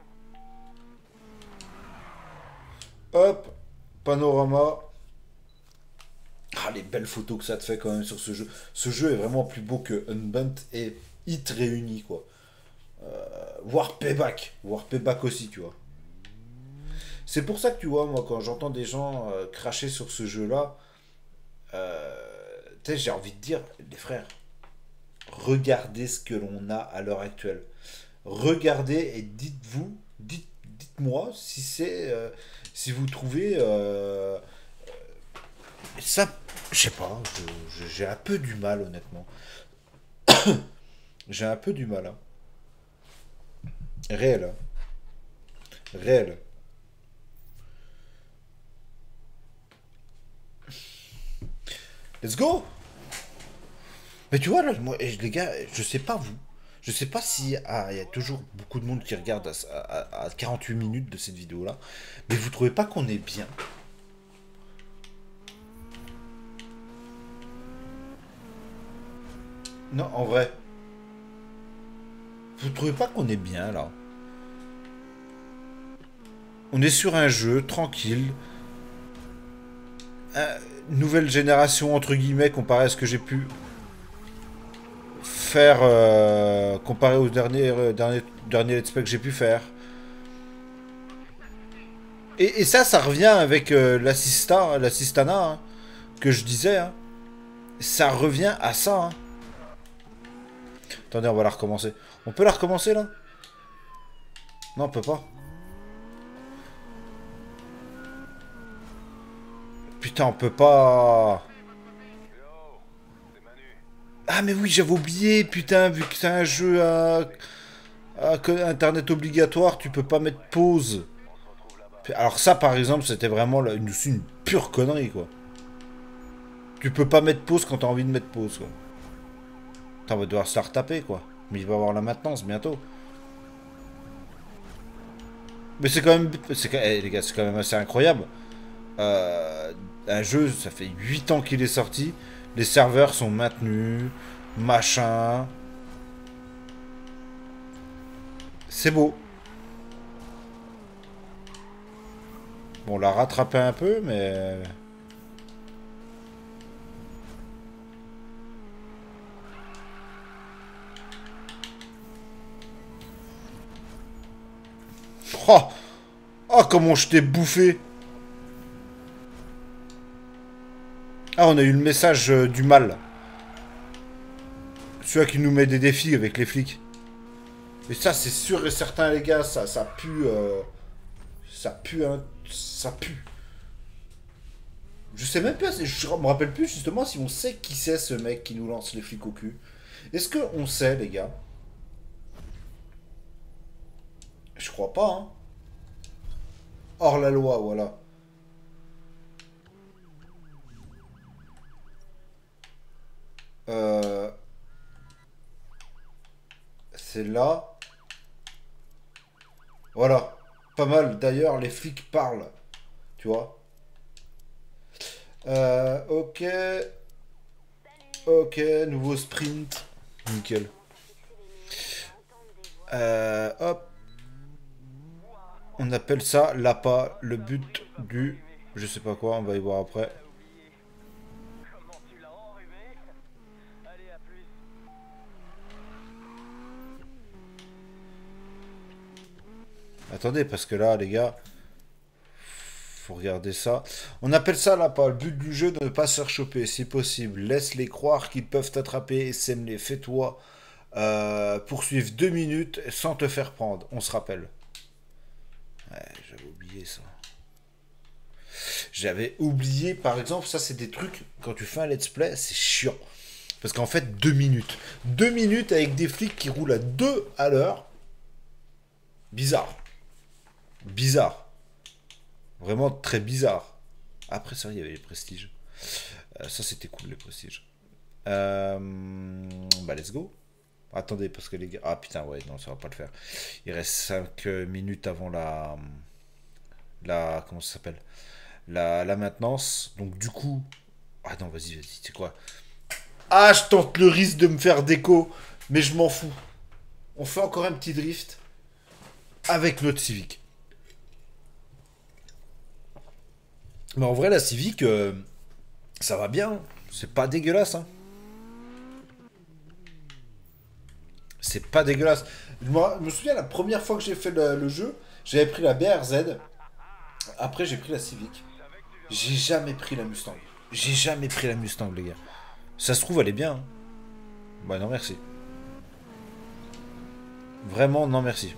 Hop. Panorama. Ah, les belles photos que ça te fait quand même sur ce jeu. Ce jeu est vraiment plus beau que Unbound et Hit réunis, quoi. War Payback. War Payback aussi, tu vois. C'est pour ça que, tu vois, moi, quand j'entends des gens cracher sur ce jeu-là, tu sais, j'ai envie de dire, les frères, regardez ce que l'on a à l'heure actuelle. Regardez et dites-moi si c'est... si vous trouvez... ça, je sais pas, j'ai un peu du mal, honnêtement. J'ai un peu du mal, hein. Réel, hein. Réel. Let's go. Mais tu vois, là, moi, les gars, je sais pas vous. Je sais pas si y a toujours beaucoup de monde qui regarde à 48 minutes de cette vidéo-là. Mais vous trouvez pas qu'on est bien? Non, en vrai. Vous trouvez pas qu'on est bien, là? On est sur un jeu, tranquille. Nouvelle génération, entre guillemets, comparé à ce que j'ai pu faire, comparé aux derniers let's play que j'ai pu faire. Et ça revient avec l'assistana, hein, que je disais. Hein. Ça revient à ça. Hein. Attendez, on va la recommencer. On peut la recommencer, là? Non, on peut pas. Putain, on peut pas... Ah, mais oui, j'avais oublié, putain, vu que c'est un jeu à internet obligatoire, tu peux pas mettre pause. Alors ça, par exemple, c'était vraiment une pure connerie, quoi. Tu peux pas mettre pause quand t'as envie de mettre pause, quoi. T'en vas devoir se la retaper, quoi. Mais il va y avoir la maintenance bientôt. Mais c'est quand même... les gars, c'est quand même assez incroyable. Un jeu, ça fait 8 ans qu'il est sorti. Les serveurs sont maintenus. Machin. C'est beau. Bon, on l'a rattrapé un peu, mais... Oh, oh, comment je t'ai bouffé. Ah, on a eu le message du mal. Celui-là qui nous met des défis avec les flics. Et ça, c'est sûr et certain, les gars, ça pue... ça pue, hein. Ça pue. Je sais même pas, je me rappelle plus justement si on sait qui c'est ce mec qui nous lance les flics au cul. Est-ce que on sait, les gars? Je crois pas, hein. Hors la loi, voilà. C'est là. Voilà. Pas mal. D'ailleurs, les flics parlent. Tu vois. Ok. Ok, nouveau sprint. Nickel. Hop. On appelle ça l'appât. Le but du... Je sais pas quoi, on va y voir après. Comment tu l'as enrhumé? Allez, à plus. Attendez, parce que là, les gars... Faut regarder ça. On appelle ça l'appât. Le but du jeu de ne pas se faire choper, si possible. Laisse-les croire qu'ils peuvent t'attraper et sème-les. Fais-toi poursuivre 2 minutes sans te faire prendre. On se rappelle. Ouais, j'avais oublié ça. J'avais oublié, par exemple, ça c'est des trucs, quand tu fais un let's play, c'est chiant. Parce qu'en fait, 2 minutes. 2 minutes avec des flics qui roulent à 2 à l'heure. Bizarre. Bizarre. Vraiment très bizarre. Après ça, il y avait les prestiges. Ça, c'était cool, les prestiges. Bah, let's go. Attendez, parce que les gars... Ah, putain, ouais, non, ça va pas le faire. Il reste 5 minutes avant la... Comment ça s'appelle? La maintenance. Donc, du coup... Ah non, vas-y, c'est quoi? Ah, je tente le risque de me faire déco. Mais je m'en fous. On fait encore un petit drift. Avec notre Civic. Mais en vrai, la Civic, ça va bien. C'est pas dégueulasse. Hein. C'est pas dégueulasse. Je me souviens, la première fois que j'ai fait le jeu, j'avais pris la BRZ. Après, j'ai pris la Civic. J'ai jamais pris la Mustang. J'ai jamais pris la Mustang, les gars. Ça se trouve, elle est bien. Hein. Bah non, merci. Vraiment, non, merci.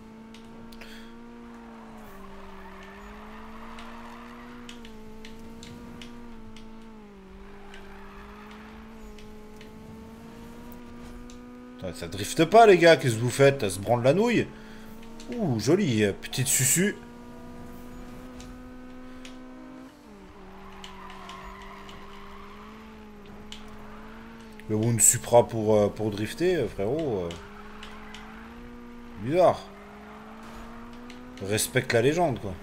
Ça drifte pas, les gars. Qu'est-ce que vous faites? Ça se branle la nouille. Ouh, joli. Petite susu. Le Wound Supra pour drifter, frérot. Bizarre. Respecte la légende, quoi.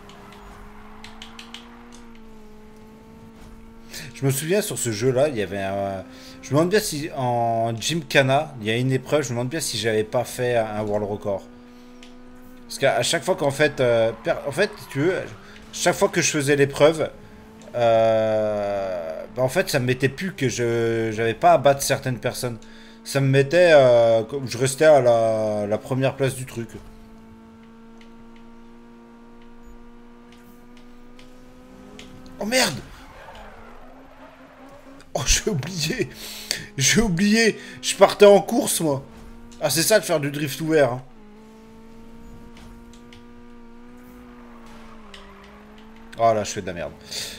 Je me souviens sur ce jeu-là, il y avait un... Je me demande bien si en Gymkhana, il y a une épreuve, je me demande bien si j'avais pas fait un World Record. Parce qu'à chaque fois qu'en fait... en fait, si tu veux, chaque fois que je faisais l'épreuve, bah en fait, ça me mettait plus que j'avais pas à battre certaines personnes. Ça me mettait... je restais à la première place du truc. Oh merde! Oh, j'ai oublié. J'ai oublié. Je partais en course, moi. Ah, c'est ça de faire du drift ouvert. Hein. Oh là, je fais de la merde.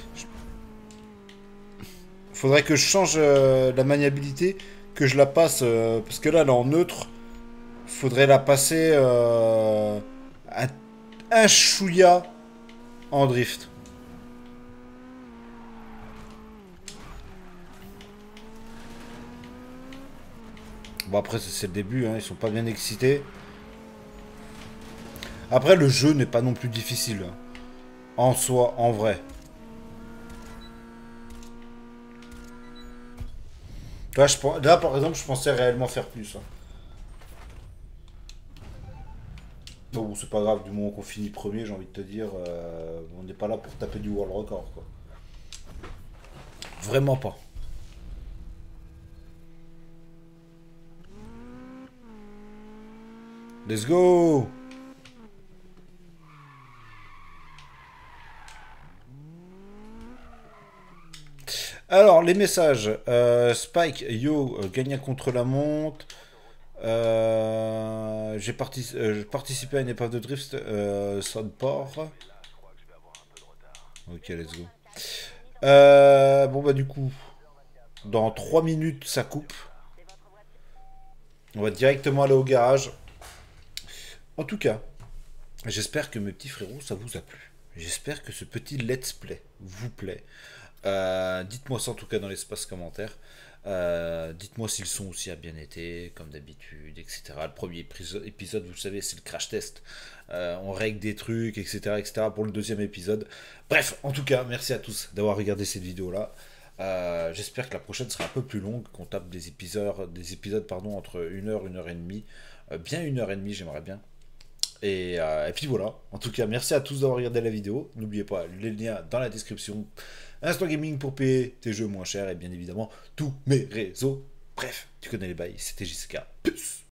Faudrait que je change la maniabilité, que je la passe... parce que là, elle est en neutre. Faudrait la passer... un chouïa en drift. Bon, après, c'est le début, hein, ils sont pas bien excités. Après, le jeu n'est pas non plus difficile. Hein. En soi, en vrai. Là, là, par exemple, je pensais réellement faire plus. Hein. Bon, c'est pas grave, du moment qu'on finit premier, j'ai envie de te dire, on n'est pas là pour taper du world record, quoi. Vraiment pas. Let's go! Alors, les messages. Spike, yo, gagnant contre la montre. J'ai participé à une épreuve de drift Southport. Ok, let's go. Bon, bah, du coup, dans 3 minutes, ça coupe. On va directement aller au garage. En tout cas, j'espère que mes petits frérots, ça vous a plu. J'espère que ce petit let's play vous plaît. Dites-moi ça en tout cas dans l'espace commentaire. Dites-moi si le son aussi a bien été, comme d'habitude, etc. Le premier épisode, vous savez, c'est le crash test. On règle des trucs, etc., etc. pour le deuxième épisode. Bref, en tout cas, merci à tous d'avoir regardé cette vidéo-là. J'espère que la prochaine sera un peu plus longue, qu'on tape des épisodes pardon, entre 1h, 1h30. Bien 1h30, j'aimerais bien. Et puis voilà, en tout cas, merci à tous d'avoir regardé la vidéo. N'oubliez pas les liens dans la description. Instant Gaming pour payer tes jeux moins chers et bien évidemment tous mes réseaux. Bref, tu connais les bails, c'était JCK. Peace.